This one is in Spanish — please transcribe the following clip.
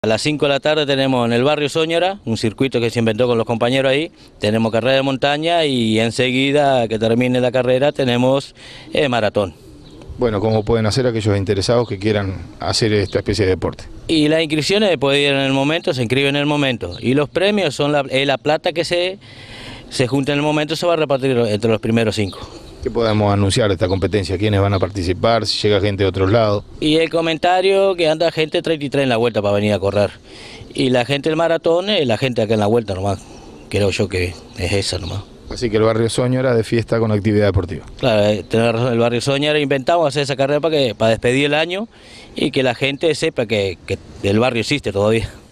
A las 5 de la tarde tenemos en el barrio Soñora, un circuito que se inventó con los compañeros ahí, tenemos carrera de montaña y enseguida que termine la carrera tenemos maratón. Bueno, ¿cómo pueden hacer aquellos interesados que quieran hacer esta especie de deporte? Y las inscripciones pueden ir en el momento, se inscriben en el momento. Y los premios son la plata que se junta en el momento, se va a repartir entre los primeros 5. ¿Qué podemos anunciar de esta competencia? ¿Quiénes van a participar? ¿Si llega gente de otros lados? Y el comentario que anda gente 33 en la vuelta para venir a correr. Y la gente del maratón es la gente acá en la vuelta nomás. Creo yo que es esa nomás. Así que el barrio Soñora de fiesta con actividad deportiva. Claro, tener razón, el barrio Soñora inventamos hacer esa carrera para despedir el año y que la gente sepa que el barrio existe todavía.